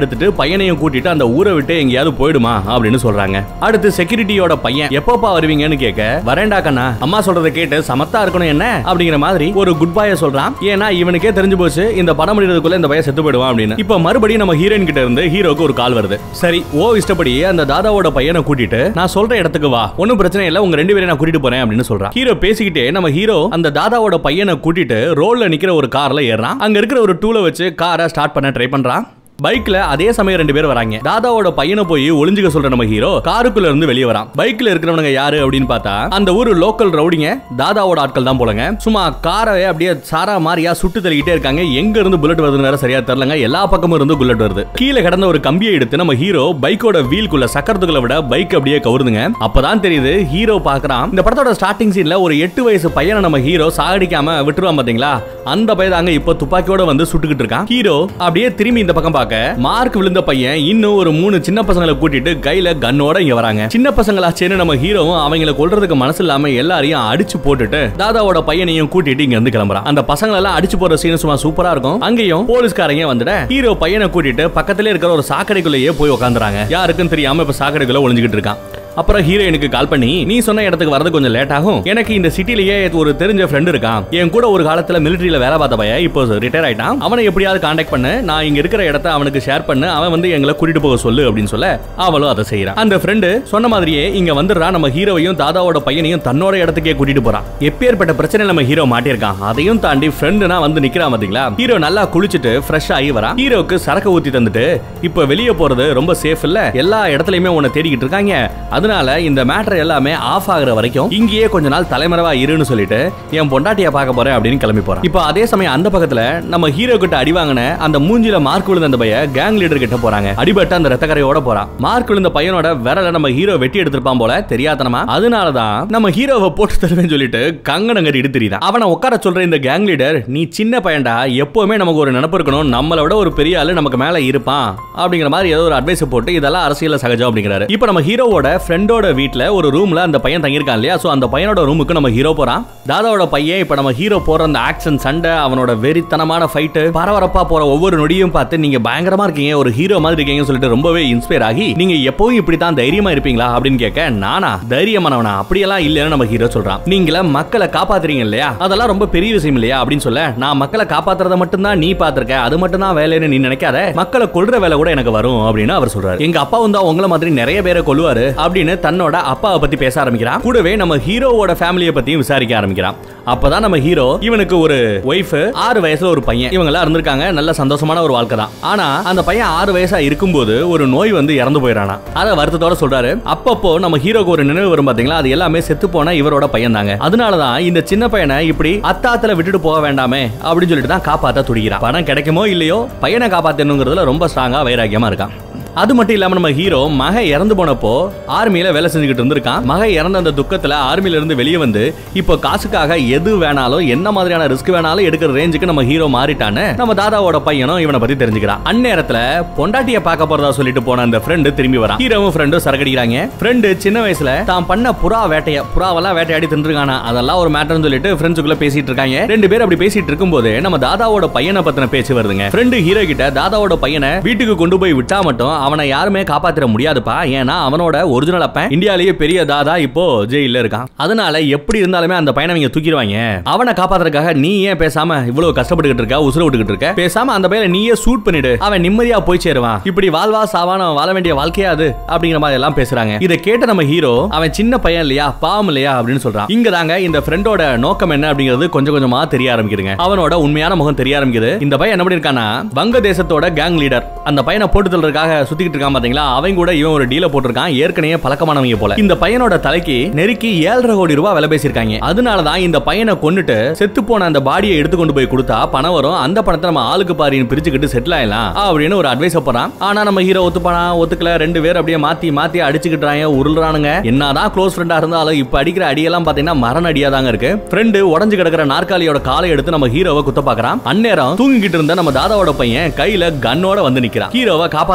Speaker 1: எடுத்துட்டு பையனையும் கூட்டிட்டு அந்த ஊரை விட்டு எங்கேயாவது போயிடுமா அப்படின்னு சொல்றாங்க. அடுத்து செக்யூரிட்டியோட பையன் எப்பப்பா வருவீங்கன்னு கேட்க, வரேன்டா கண்ணா, அம்மா சொல்றதை கேட்டு சமத்தா இருக்கணும் என்ன அப்படிங்கிற மாதிரி ஒரு குட் பாய சொல்றான். ஏன்னா இவனுக்கே தெரிஞ்சு போச்சு இந்த படம் முடிறதுக்குள்ள இந்த பையன் செத்து போயிடுவான் அப்படின்னு. இப்ப மறுபடியும் நம்ம ஹீரோயின் கிட்ட இருந்து ஹீரோக்கு ஒரு கால் வருது. சரி, ஓ இஷ்டப்படி அந்த தாதாவோட பையனை கூட்டிட்டு நான் சொல்ற இடத்துக்கு வா, ஒன்னும் பிரச்சனை இல்ல, உங்க 2 பேரையும் நான் கூட்டிட்டு போறேன் அப்படின்னு சொல்றான். ஹீரோ பேசிக்கிட்டே நம்ம ஹீரோ அந்த தாதாவோட பையனை கூட்டிட்டு ரோட்ல நிக்கிற ஒரு கார்ல ஏறான். அங்க இருக்கிற ஒரு டூல வச்சு காரை ஸ்டார்ட் பண்ண ட்ரை பண்றான். பைக்ல அதே சமயம் 2 பேர் வராங்க. தாதாவோட பையனை போய் ஒளிஞ்சுக்க சொல்ற நம்ம ஹீரோ காருக்குள்ள இருந்து வெளியே வரான். பைக்ல இருக்கிறவங்க யாரு அப்படின்னு பார்த்தா அந்த ஊரு லோக்கல் ரவுடிங்க தாதாவோட ஆட்கள் தான் போலங்க. சும்மா காரை அப்படியே சாரா மாரியா சுட்டு தள்ளிக்கிட்டே இருக்காங்க. எங்க இருந்து புல்லட் வருதுன்னு வேற சரியா தெரியலங்க. எல்லா பக்கமும் இருந்து புல்லட் வருது. கீழே கிடந்த ஒரு கம்பியை எடுத்து நம்ம ஹீரோ பைக்கோட வீல்குள்ள சக்கரத்துக்குள்ள விட பைக் அப்படியே கவுருதுங்க. அப்பதான் தெரியுது ஹீரோ பாக்குறான். இந்த படத்தோட ஸ்டார்டிங் சீன்ல ஒரு 8 வயசு பையனை நம்ம ஹீரோ சாகடிக்காம விட்டுருவான் பாத்தீங்களா, அந்த பையன் இப்ப துப்பாக்கியோட வந்து சுட்டுக்கிட்டு இருக்கான். ஹீரோ அப்படியே திரும்பி இந்த பக்கம் மார்க் விழுந்த பையன் இன்னும் ஒரு 3 சின்ன பசங்களை கூட்டிட்டு கையில கன்னோட இங்க வராங்க. சின்ன பசங்களாச்சேன்னு நம்ம ஹீரோவும் அவங்களை கொல்றதுக்கு மனசு இல்லாம எல்லாரையும் அடிச்சு போட்டுட்டு தாதாவோட பையனையும் கூட்டிட்டு இங்க இருந்து கிளம்புறான். அந்த பசங்களை எல்லாம் அடிச்சு போற சீன் சும்மா சூப்பரா இருக்கும். அங்கேயும் போலீஸ்காரங்க வந்துட ஹீரோ பையனை கூட்டிட்டு பக்கத்திலே இருக்கிற ஒரு சாக்கடைக்குள்ளேயே போய் உட்காந்துறாங்க. யாருக்கும் தெரியாம இப்ப சாக்கடைக்குள்ள ஒளிஞ்சுக்கிட்டு இருக்கான். அப்புறம் ஹீரோயினுக்கு கால் பண்ணி, நீ சொன்ன இடத்துக்கு வரது கொஞ்சம் லேட் ஆகும், எனக்கு இந்த சிட்டிலேயே ஒரு தெரிஞ்ச ஃப்ரெண்ட் இருக்கான், என் கூட ஒரு காலத்துல மிலிட்டரியில வேலை பார்த்த பையன், இப்போ ரிட்டையர் ஆயிட்டான், அவனை எப்படியாவது கான்டாக்ட் பண்ணு, நான் இங்க இருக்கிற இடத்த அவனுக்கு ஷேர் பண்ணு, அவன் வந்து எங்களை கூட்டிட்டு போக சொல்லு அப்படின்னு சொல்ல அவளும் அதை செய்யறான். அந்த ஃப்ரெண்டு சொன்ன மாதிரியே இங்க வந்துடுறான். நம்ம ஹீரோவையும் தாதாவோட பையனையும் தன்னோட இடத்துக்கே கூட்டிட்டு போறான். எப்பேற்பட்ட பிரச்சனை நம்ம ஹீரோ மாட்டிருக்கான். அதையும் தாண்டி ஃப்ரெண்டுனா வந்து நிக்கிறான் பாத்தீங்களா. ஹீரோ நல்லா குளிச்சுட்டு ஃப்ரெஷ் ஆகி வரான். ஹீரோக்கு சரக்கு ஊத்தி தந்துட்டு, இப்ப வெளியே போறது ரொம்ப சேஃப் இல்ல, எல்லா இடத்துலயுமே உன்னை தேடிக்கிட்டு இருக்காங்க, அதனால இந்த மேட்டர் எல்லாமே ஆஃப் ஆகுற வரைக்கும் இங்கேயே கொஞ்ச நாள் தலைமறைவா இருன்னு சொல்லிட்டு என் பொண்டாட்டிய பார்க்க போறேன் அப்படின்னு கிளம்பி போறான். இப்போ அதே சமயம் அந்த பக்கத்துல நம்ம ஹீரோ கிட்ட அடி வாங்கின அந்த மூஞ்சில மார்க் விழுந்த அந்த பையன் கேங் லீடர் கிட்ட போறாங்க. அடிபட்ட அந்த ரத்தக்கரையோட போறான். மார்க் விழுந்த பையனோட விரல நம்ம ஹீரோ வெட்டி எடுத்திருப்பான் போல தெரியாதனமா. அதனாலதான் நம்ம ஹீரோவை போட்டு தருவேன்னு சொல்லிட்டு கங்கணம் கட்டிட்டு தெரியுதான். அவனை உட்கார சொல்ற இந்த கேங் லீடர், நீ சின்ன பையன்டா, எப்பவுமே நமக்கு ஒரு நினைப்பு இருக்கணும், நம்மளை விட ஒரு பெரிய ஆளு நமக்கு மேல இருப்பான் அப்படிங்கிற மாதிரி ஏதோ ஒரு அட்வைஸ் போட்டு இதெல்லாம் அரசியல சகஜம் அப்படிங்கிறாரு. இப்போ நம்ம ஹீரோவோட ஃப்ரெண்டோட வீட்ல ஒரு ரூம்ல அந்த பையன் தங்கியிருக்கான் இல்லையா, சோ அந்த பையனோட ரூமுக்கு நம்ம ஹீரோ போறான். தாதாவோட பையன் இப்ப நம்ம ஹீரோ போற அந்த ஆக்ஷன் சண்டை, அவனோட வெறித்தனமான ஃபைட், பரபரப்பா போற ஒவ்வொரு நொடியும் பார்த்து நீங்க பயங்கரமா இருக்கீங்க, ஒரு ஹீரோ மாதிரி இருக்கீங்கன்னு சொல்லிட்டு ரொம்பவே இன்ஸ்பயர் ஆகி, நீங்க எப்பவும் இப்படி தான் தைரியமா இருப்பீங்களா அப்படின்னு கேட்க, நானா தைரியமானவனா, அப்படியெல்லாம் இல்லைன்னு நம்ம ஹீரோ சொல்றான். நீங்கள மக்களை காப்பாத்துறீங்க இல்லையா, அதெல்லாம் ரொம்ப பெரிய விஷயம் இல்லையா அப்படின்னு சொல்ல, நான் மக்களை காப்பாத்துறத மட்டும் தான் நீ பாத்திருக்க, அது மட்டும் தான் வேலைன்னு நீ நினைக்காத, மக்களை கொல்ற வேலை கூட எனக்கு வரும் அப்படின்னு அவர் சொல்றாரு. எங்க அப்பா வந்து உங்கள மாதிரி நிறைய பேரை கொல்லுவாரு அப்படின்னு தன்னோட அப்பாவை பத்தி பேச ஆரம்பிக்கிறான். கூடவே நம்ம ஹீரோவோட ஃபேமிலியை பத்தியும் விசாரிக்க ஆரம்பிக்கிறான். அப்பதான் நம்ம ஹீரோ, இவனுக்கு ஒரு ஒய்ஃப், 6 வயசுல ஒரு பையன், இவங்க எல்லாம் இருந்திருக்காங்க, நல்ல சந்தோஷமான ஒரு வாழ்க்கை தான். ஆனா அந்த பையன் 6 வயசா இருக்கும்போது ஒரு நோய் வந்து இறந்து போயிடானா. அதை வருத்தத்தோட சொல்றாரு. அப்பப்போ நம்ம ஹீரோக்கு ஒரு நினைவு வரும் பாத்தீங்களா, அது எல்லாமே செத்து போன இவரோட பையன் தாங்க. அதனாலதான் இந்த சின்ன பையனை இப்படி அத்தாத்துல விட்டுட்டு போக வேண்டாமே அப்படின்னு சொல்லிட்டு தான் காப்பாத்த துடிக்கிறான். பணம் கிடைக்குமோ இல்லையோ பையனை காப்பாத்தணுங்கிறதுல ரொம்ப ஸ்ட்ராங்கா வைராக்கியமா இருக்கான். அது மட்டும் இல்லாம நம்ம ஹீரோ மக இறந்து போனப்போ ஆர்மியில வேலை செஞ்சுக்கிட்டு இருந்திருக்கான். மக இறந்த அந்த துக்கத்துல ஆர்மியில இருந்து வெளியே வந்து இப்போ காசுக்காக எது வேணாலும் என்ன மாதிரியான ரிஸ்க் வேணாலும் எடுக்கிற ரேஞ்சுக்கு நம்ம ஹீரோ மாறிட்டான்னு நம்ம தாதாவோட பையனும் இவனை பத்தி தெரிஞ்சுக்கிறான். அந்நேரத்துல பொண்டாட்டிய பார்க்க போறதா சொல்லிட்டு போன அந்த ஃப்ரெண்டு திரும்பி வரான். ஹீரோவும் ஃப்ரெண்டும் சரக்கடிக்கிறாங்க. ஃப்ரெண்டு சின்ன வயசுல தான் பண்ண புறாவெல்லாம் வேட்டையாடி தின்றுக்கானா, அதெல்லாம் ஒரு மேட்டர்னு சொல்லிட்டு ஃப்ரெண்ட்ஸுக்குள்ள பேசிட்டு இருக்காங்க. 2 பேர் அப்படி பேசிட்டு இருக்கும்போது நம்ம தாதாவோட பையனை பத்தின பேச்சு வருதுங்க. ஃப்ரெண்டு ஹீரோ கிட்ட தாதாவோட பையனை வீட்டுக்கு கொண்டு போய் விட்டா மட்டும் அவனை யாருமே காப்பாத்திர முடியாதுப்பா, ஏன்னா அவனோட ஒரிஜினல் அப்பன் இந்தியாலேயே பெரிய தாதா இப்போ ஜெயில இருக்கான், அதனால எப்படி இருந்தாலுமே அந்த பையனை இங்க தூக்கிடுவாங்க, அவனை காப்பாத்துறதுக்காக நீ ஏன் பேசாம இவ்வளவு கஷ்டப்பட்டுக்கிட்டு இருக்க, உசுர விட்டுக்கிட்டு இருக்க, பேசாம அந்த பையனை நீயே ஷூட் பண்ணிடு, அவன் நிம்மதியா போய் சேருவான், இப்படி வாழ்வா சாவான வாழ வேண்டிய வாழ்க்கையா அது அப்படிங்கிற மாதிரி எல்லாம் பேசுறாங்க. இதை கேட்ட நம்ம ஹீரோ, அவன் சின்ன பையன் இல்லையா, பாவம் இல்லையா அப்படின்னு சொல்றான். இங்க தாங்க இந்த ஃப்ரெண்டோட நோக்கம் என்ன அப்படிங்கிறது கொஞ்சம் கொஞ்சமா தெரிய ஆரம்பிக்குதுங்க. அவனோட உண்மையான முகம் தெரிய ஆரம்பிக்குது. இந்த பையன் என்ன பண்ணிருக்கானா, வங்கதேசத்தோட கேங் லீடர், அந்த பையனை போட்டு தள்ளுறதுக்காக சுத்திக்கிட்டு இருக்கான் பாத்தீங்களா, அவங்க கூட இவன் ஒரு டீல போட்டிருக்கான், ஏற்கனவே பழக்கமானவங்க போல. இந்த பையனோட தலைக்கு நெருக்கி 7.5 கோடி ரூபாய் விலை பேசியிருக்காங்க. அதனாலதான் இந்த பையனை கொன்னுட்டு செத்து போன அந்த பாடியை எடுத்து கொண்டு போய் கொடுத்தா பணம் வரும், அந்த பணத்தை நம்ம ஆளுக்கு பாரின்னு பிரிச்சுக்கிட்டு செட்டில் ஆயிடலாம் அப்படின்னு ஒரு அட்வைஸ் போறான். ஆனா நம்ம ஹீரோ ஒத்துக்கல. 2 பேர் அப்படியே மாத்தி அடிச்சுக்கிட்டாங்க, உருள்றானுங்க. என்னதான் க்ளோஸ் ஃப்ரெண்டா இருந்தாலும் இப்ப அடிக்கிற அடியெல்லாம் பாத்தீங்கன்னா மரண அடியாதாங்க இருக்கு. ஃப்ரெண்டு உடஞ்சு கிடக்கிற நாற்காலியோட காலை எடுத்து நம்ம ஹீரோவை குத்த பாக்குறான். அந்நேரம் தூங்கிக்கிட்டு இருந்த நம்ம தாதாவோட பையன் கையில கன்னோட வந்து நிக்கிறான். ஹீரோவை காப்பாத்துறதுக்காக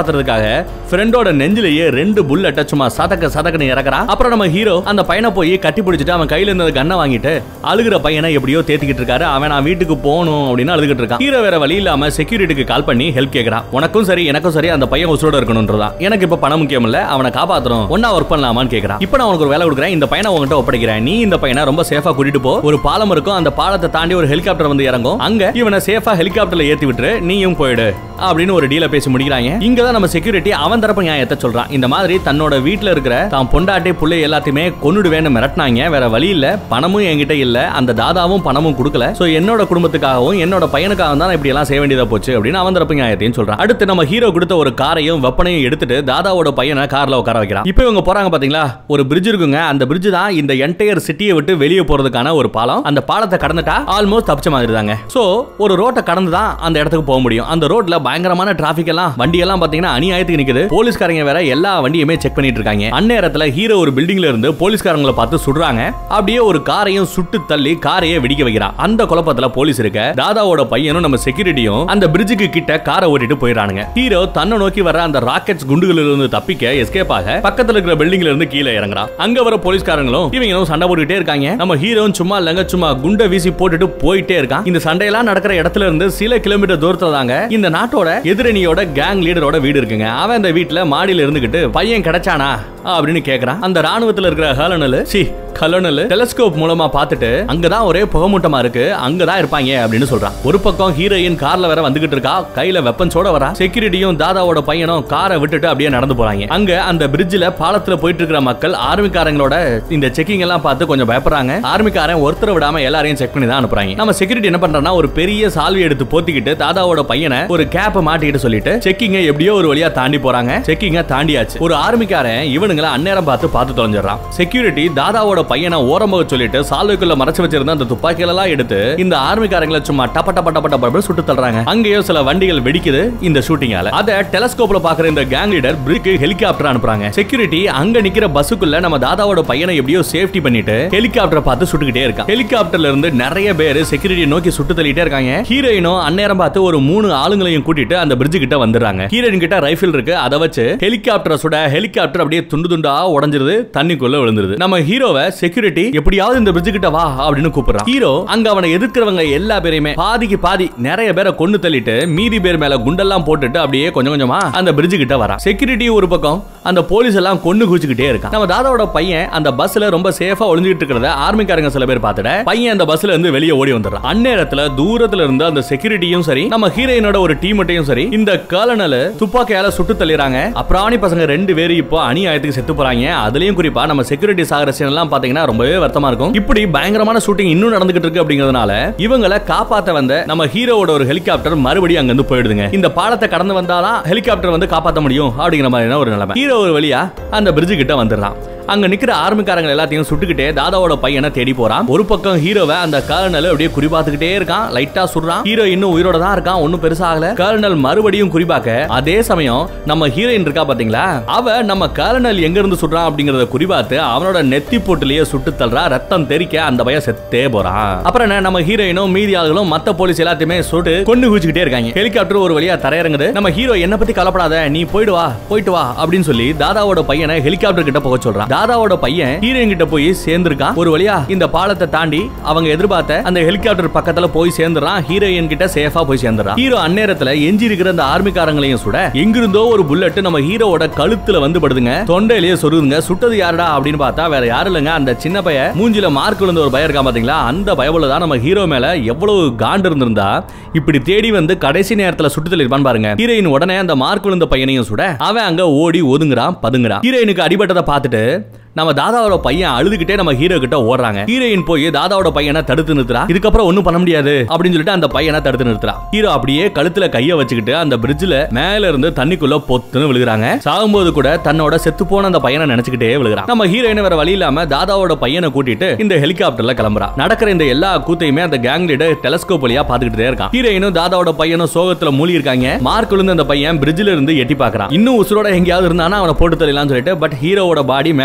Speaker 1: ஃப்ரெண்டோட நெஞ்சிலேயே 2 புல்லட்ட சும்மா சதக்கன்னு இறக்குறான். அப்புறம் நம்ம ஹீரோ அந்த பையனை போய் கட்டி பிடிச்சிட்டு அவன் கையில இருந்த கன்னை வாங்கிட்டு அழுகிற பையனை எப்படியோ தேத்திக்கிட்டு இருக்காரு. அவன் நான் வீட்டுக்கு போகணும் அப்படின்னு அழுகிட்டு இருக்கான். ஹீரோ வேற வழி இல்லாம செக்யூரிட்டிக்கு கால் பண்ணி ஹெல்ப் கேக்குறான். உனக்கும் சரி எனக்கும் சரி அந்த பையன் உசுரோட இருக்கணும்ன்றதான். எனக்கு இப்ப பணம் முக்கியம் இல்ல, அவனை காப்பாத்தணும், ஒன்னா ஒர்க் பண்ணலாமான்னு கேக்குறான். இப்ப நான் உனக்கு ஒரு வேலை கொடுக்குறேன், இந்த பையனை உங்ககிட்ட ஒப்படைக்கிறேன். நீ இந்த பையனை ரொம்ப சேஃபா கூட்டிட்டு போ. ஒரு பாலம் இருக்கும், அந்த பாலத்தை தாண்டி ஒரு ஹெலிகாப்டர் வந்து இறங்கும். அங்க இவனை சேஃபா ஹெலிகாப்டர்ல ஏத்தி விட்டு நீயும் போயிடு அப்படின்னு ஒரு டீல பேசி முடிக்கிறாங்க. இங்கதான் நம்ம செக்யூரிட்டி அவன் தரப்பு நியாயத்தை சொல்றான். இந்த மாதிரி தன்னோட வீட்டுல இருக்கிற தான் பொண்டாட்டி புள்ளை எல்லாத்தையுமே கொன்னுடுவேன்னு மிரட்டினாங்க. வேற வழி இல்ல, பணமும் என்கிட்ட இல்ல, அந்த தாதாவும் பணமும் கொடுக்கல. சோ என்னோட குடும்பத்துக்காகவும் என்னோட பையனுக்காகவும் தான் இப்படி எல்லாம் செய்ய வேண்டியதா போச்சு அப்படின்னு அவன் தரப்பு நியாயத்தையும் சொல்றான். அடுத்து நம்ம ஹீரோ கொடுத்த ஒரு காரையும் வெப்பனையும் எடுத்துட்டு தாதாவோட பையனை கார்ல உட்கார வைக்கிறான். இப்போ இவங்க போறாங்க பாத்தீங்களா, ஒரு பிரிட்ஜ் இருக்குங்க. அந்த பிரிட்ஜ் தான் இந்த என்டையர் சிட்டியை விட்டு வெளியே போறதுக்கான ஒரு பாலம். அந்த பாலத்தை கடந்துட்டா ஆல்மோஸ்ட் தப்பிச்ச மாதிரி தாங்க. சோ ஒரு ரோட்டை கடந்து தான் அந்த இடத்துக்கு போக முடியும். அந்த ரோட்ல பயங்கரமான டிராபிக் எல்லாம், வண்டி எல்லாம் பாத்தீங்கன்னா அநியாயத்துக்கு நிக்குது. போலீஸ்காரங்க வேற எல்லா வண்டியுமே செக் பண்ணிட்டு இருக்காங்க. அந்நேரத்துல ஹீரோ ஒரு பில்டிங்ல இருந்து போலீஸ்காரங்களை பார்த்து சுடுறாங்க. அப்படியே ஒரு காரையும் சுட்டு தள்ளி காரையே வெடிக்க வைக்கிறான். அந்த குழப்பத்துல போலீஸ் இருக்க தாதாவோட பையனும் நம்ம செக்யூரிட்டியும் அந்த பிரிட்ஜுக்கு கிட்ட காரை ஓட்டிட்டு போயிடறானுங்க. ஹீரோ தன்னை நோக்கி வர அந்த ராக்கெட்ஸ் குண்டுகளில் இருந்து தப்பிக்க எஸ்கேப் ஆக பக்கத்துல இருக்கிற பில்டிங்ல இருந்து கீழே இறங்குறான். அங்க வர போலீஸ்காரங்களும் இவங்களும் சண்டை போட்டுட்டே இருக்காங்க. நம்ம ஹீரோ சும்மா இல்லங்க, சும்மா குண்டை வீசி போட்டுட்டு போயிட்டே இருக்கான். இந்த சண்டையெல்லாம் நடக்கிற இடத்துல இருந்து சில கிலோமீட்டர் தூரத்துல தாங்க இந்த நாட்டோட எதிரணியோட கேங் லீடரோட வீடு இருக்குங்க. அவன் அந்த வீட்டுல மாடியில இருந்துகிட்டு பையன் கிடைச்சானா அப்படின்னு கேக்குறான். அந்த ராணுவத்துல இருக்கிற கலோனல் டெலஸ்கோப் மூலமா பார்த்துட்டு அங்கதான் ஒரே புகமூட்டமா இருக்கு, அங்கதான் இருப்பாங்க அப்படின்னு சொல்றான். ஒரு பக்கம் ஹீரோயின் கார்ல வேற வந்துகிட்டு இருக்கா, கையில வெப்பன்ஸோட வரா. செக்யூரிட்டியும் தாதாவோட பையனும் காரை விட்டுட்டு அப்படியே நடந்து போறாங்க. அங்க அந்த பிரிட்ஜ்ல பாலத்துல போயிட்டு இருக்கிற மக்கள் ஆர்மிக்காரங்களோட இந்த செக்கிங் எல்லாம் பார்த்து கொஞ்சம் பயப்படுறாங்க. ஆர்மிக்காரன் ஒருத்தர விடாம எல்லாரையும் செக் பண்ணி தான் அனுப்புறாங்க. நம்ம செக்யூரிட்டி என்ன பண்றான்னா ஒரு பெரிய சால்வி எடுத்து போத்திக்கிட்டு தாதாவோட பையனை ஒரு கேப்ப மாட்டிக்கிட்டு சொல்லிட்டு செக்கிங்க எப்படியோ ஒரு வழியா தாண்டி போறாங்க. செக்கிங்க தாண்டியாச்சு. ஒரு ஆர்மிக்காரன் இவனுங்களை அந்நேரம் பார்த்து தொலைஞ்சிடறான். செக்யூரிட்டி தாதாவோட பையனை ஓரமாக சொல்லிட்டு சால்வைக்குள்ள மறைச்சு வச்சிருந்த அந்த துப்பாக்கிகள் எல்லாம் எடுத்து இந்த ஆர்மிக்காரங்களை சும்மா டப்ப சுட்டு தள்ளுறாங்க. அங்கேயோ சில வண்டிகள் வெடிக்குது இந்த ஷூட்டிங்கால. அத டெலஸ்கோப்ல பாக்குற இந்த கேங் லீடர் பிரிக்கு ஹெலிகாப்டர் அனுப்புறாங்க. செக்யூரிட்டி அங்க நிக்கிற பஸ்ஸுக்குள்ள நம்ம தாதாவோட பையனை எப்படியோ சேஃப்டி பண்ணிட்டு ஹெலிகாப்டரை பார்த்து சுட்டுக்கிட்டே இருக்கான். ஹெலிகாப்டர்ல இருந்து நிறைய பேர் செக்யூரிட்டி நோக்கி சுட்டு தள்ளிட்டே இருக்காங்க. ஹீரோயினும் அந்நேரம் பார்த்து ஒரு 3 ஆளுங்களையும் கூட்டிட்டு அந்த பிரிட்ஜ் கிட்ட வந்துடுறாங்க. ஹீரோயின் கிட்ட ரைபிள் இருக்கு, அதை வச்சு ஹெலிகாப்டரை சுட ஹெலிகாப்டர் அப்படியே துண்டு துண்டா உடைஞ்சிருது, தண்ணிக்குள்ள விழுந்துருது. நம்ம ஹீரோவை செக்யூரிட்டி எப்படியாவது இந்த பிரிட்ஜ் கிட்ட வா அப்படின்னு கூப்பிடுறான். ஹீரோ அங்க அவனை எதிர்க்கிறவங்க எல்லா பேரையுமே பாதிக்கு பாதி நிறைய பேரை கொண்டு தள்ளிட்டு மீதி பேர் மேல குண்டெல்லாம் போட்டுட்டு அப்படியே கொஞ்சம் கொஞ்சமா அந்த பிரிட்ஜ் கிட்ட வரான். செக்யூரிட்டி ஒரு பக்கம் அந்த போலீஸ் எல்லாம் கொண்டு குச்சிக்கிட்டே இருக்கான். நம்ம தாதாவோட பையன் அந்த பஸ்ல ரொம்ப சேஃபா ஒளிஞ்சிட்டு இருக்கிறத ஆர்மிக்காரங்க சில பேர் பார்த்துட்டு பையன் அந்த பஸ்ல இருந்து வெளியே ஓடி வந்துடுறான். அந்நேரத்துல தூரத்துல இருந்து அந்த செக்யூரிட்டியும் சரி நம்ம ஹீரோயினோட ஒரு டீமட்டையும் சரி இந்த கலனல் துப்பாக்கியால சுட்டு தள்ளிறாங்க. அப்புறாணி பசங்க 2 பேர் இப்போ அநியாயத்துக்கு செத்து போறாங்க. அதுலயும் குறிப்பா நம்ம செக்யூரிட்டி சாகர சீன் எல்லாம் பாத்தீங்கன்னா ரொம்பவே வருத்தமா இருக்கும். இப்படி பயங்கரமான ஷூட்டிங் இன்னும் நடந்துகிட்டு இருக்கு அப்படிங்கிறதுனால இவங்களை காப்பாத்த வந்த நம்ம ஹீரோவோட ஒரு ஹெலிகாப்டர் மறுபடியும் அங்க இருந்து போயிடுதுங்க. இந்த பாலத்தை கடந்து வந்தாதான் ஹெலிகாப்டர் வந்து காப்பாற்ற முடியும் அப்படிங்கிற மாதிரியான ஒரு நிலைமை. ஹீரோ ஒரு வழியா அந்த பிரிட்ஜ் கிட்ட வந்துடுறான். அங்க நிக்கிற ஆர்மிக்காரங்க எல்லாத்தையும் சுட்டுக்கிட்டே தாதாவோட பையனை தேடி போறான். ஒரு பக்கம் ஹீரோவை அந்த கர்னல் அப்படியே குறிபாத்துக்கிட்டே இருக்கான். லைட்டா சுடுறான். ஹீரோ இன்னும் உயிரோட தான் இருக்கான், ஒன்னும் பெருசா ஆகல. கர்னல் மறுபடியும் குறிபாக்க அதே சமயம் நம்ம ஹீரோயின் இருக்கா பாத்தீங்களா, அவ நம்ம கர்னல் எங்க இருந்து சுடுறான் அப்படிங்கறத குறிபாத்து அவனோட நெத்தி போட்டுலயே சுட்டு தள்ளுறா. ரத்தம் தெறிக்க அந்த பையன் செத்தே போறான். அப்புறம் நம்ம ஹீரோயினும் மீதி ஆளுகளும் மத்த போலீஸ் எல்லாத்தையுமே சுட்டு கொண்டு குச்சிக்கிட்டே இருக்காங்க. ஹெலிகாப்டர் ஒரு வழியா தரையிறங்குது. நம்ம ஹீரோ என்ன பத்தி கவலைப்படாத, நீ போயிட்டு வா அப்படின்னு சொல்லி தாதாவோட பையனை ஹெலிகாப்டர் கிட்ட போக சொல்றான். தாதாவோட பையன் ஹீரோயின் கிட்ட போய் சேர்ந்திருக்கான். ஒரு வழியா இந்த பாலத்தை தாண்டி அவங்க எதிர்பார்த்த அந்த ஹெலிகாப்டர் பக்கத்துல போய் சேர்ந்துறான். ஹீரோயின் கிட்ட சேஃபா போய் சேர்ந்துறான். ஹீரோ அந்நேரத்துல எஞ்சி இருக்கிற அந்த ஆர்மிக்காரங்களையும் சுட எங்கிருந்தோ ஒரு புல்லட் நம்ம ஹீரோவோட கழுத்துல வந்து படுதுங்க. தொண்டையிலேயே சொருதுங்க. சுட்டது யாருடா அப்படின்னு பார்த்தா வேற யாரும் இல்லங்க, அந்த சின்ன பைய மூஞ்சில மார்க் விழுந்த ஒரு பையன் இருக்கா பாத்தீங்களா, அந்த பயவுல தான் நம்ம ஹீரோ மேல எவ்வளவு காண்டு இருந்திருந்தா இப்படி தேடி வந்து கடைசி நேரத்துல சுட்டு தள்ளிருப்பான் பாருங்க. ஹீரோயின் உடனே அந்த மார்க் விழுந்த பையனையும் சுட அவன் அங்க ஓடி ஒதுங்குறான், பதுங்குறான். ஹீரோயினுக்கு அடிபட்டதை பார்த்துட்டு நம்ம தாதாவோட பையன் அழுதுகிட்டே நம்ம ஹீரோ கிட்ட ஓடுறாங்க. ஹீரோயின் போய் தாதாவோட பையனை தடுத்து நிறுத்துறா. இதுக்கப்புறம் ஒண்ணும் பண்ண முடியாது அப்படின்னு சொல்லிட்டு அந்த பையனை தடுத்து நிறுத்துறா. ஹீரோ அப்படியே கழுத்துல கைய வச்சுக்கிட்டு அந்த பிரிட்ஜ்ல மேல இருந்து தண்ணிக்குள்ள பொத்துன்னு விழுகுறாங்க. சாகும்போது கூட தன்னோட செத்து போன அந்த பையனை நினைச்சுக்கிட்டே விழுகுறான். நம்ம ஹீரோயின் வேற வழி இல்லாம தாதாவோட பையனை கூட்டிட்டு இந்த ஹெலிகாப்டர்ல கிளம்புறா. நடக்கிற இந்த எல்லா கூத்தையுமே அந்த கேங் லீடர் டெலஸ்கோப் வழியா பாத்துக்கிட்டே இருக்கான். ஹீரோயினும் தாதாவோட பையனும் சோகத்துல மூழ்கி இருக்காங்க. மார்க் விழுந்த அந்த பையன் பிரிட்ஜ்ல இருந்து எட்டி பாக்குறான். இன்னும் உசுரோட எங்கேயாவது இருந்தானா அவனை போட்டு தள்ளலாம்னு சொல்லிட்டு பட் ஹீரோவோட பாடி மேல மிதக்க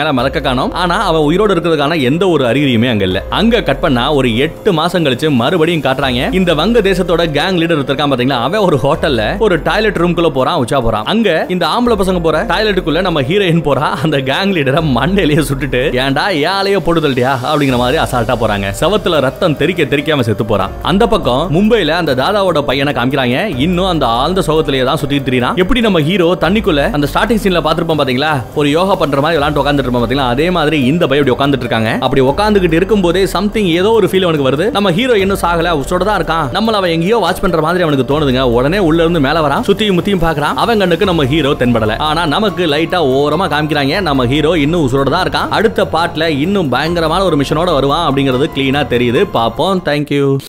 Speaker 1: காணோம். ஆனா அவன் உயிரோடு இருக்கிறதுக்கான எந்த ஒரு அறிகுறியுமே அங்க இல்ல. அங்க கட் பண்ணா ஒரு 8 மாசம் கழிச்சு மறுபடியும் காட்டுறாங்க. இந்த வங்க தேசத்தோட கேங் லீடர் இருக்கான் பாத்தீங்களா, அவன் ஒரு ஹோட்டல்ல ஒரு டாய்லெட் ரூம்குள்ள போறான், உச்சா போறான். அங்க இந்த ஆம்பளை பசங்க போற டாய்லெட்டுக்குள்ள நம்ம ஹீரோயின் போறா. அந்த கேங் லீடரை மண்டையிலேயே சுட்டுட்டு ஏன்டா ஏழைய போடுதல்டியா அப்படிங்கிற மாதிரி அசால்ட்டா போறாங்க. சவத்துல ரத்தம் தெரிக்காம செத்து போறான். அந்த பக்கம் மும்பைல அந்த தாதாவோட பையனை காமிக்கிறாங்க. இன்னும் அந்த ஆழ்ந்த சோகத்திலேயே தான் சுத்திட்டு திரிறான். எப்படி நம்ம ஹீரோ தண்ணிக்குள்ள அந்த ஸ்டார்டிங் சீன்ல பாத்துருப்போம் பாத்தீங்களா, ஒரு யோகா பண்ற மாதிரி விளையாண்டு உட்கார்ந்துட்டு இருப்போம் பாத்தீங்களா, அதே மாதிரி இந்த பையன் இப்படி உட்கார்ந்துட்டு இருக்காங்க. அப்படி உட்கார்ந்துகிட்டு இருக்கும் போதே சம்திங் ஏதோ ஒரு ஃபீல் அவனுக்கு வருது. நம்ம ஹீரோ இன்னும் சாகல, உச்சோட தான் இருக்கான், நம்மள அவன் எங்கேயோ வாட்ச் பண்ற மாதிரி அவனுக்கு தோணுதுங்க. உடனே உள்ள இருந்து மேல வரான், சுத்தியும் முத்தியும் பாக்குறான். அவன் கண்ணுக்கு நம்ம ஹீரோ தென்படல. ஆனா நமக்கு லைட்டா ஓரமா காமிக்கிறாங்க நம்ம ஹீரோ இன்னும் உசுரோட தான் இருக்கான். அடுத்த பார்ட்ல இன்னும் பயங்கரமான ஒரு மிஷனோட வருவான் அப்படிங்கிறது கிளீனா தெரியுது. பாப்போம். தேங்க்யூ.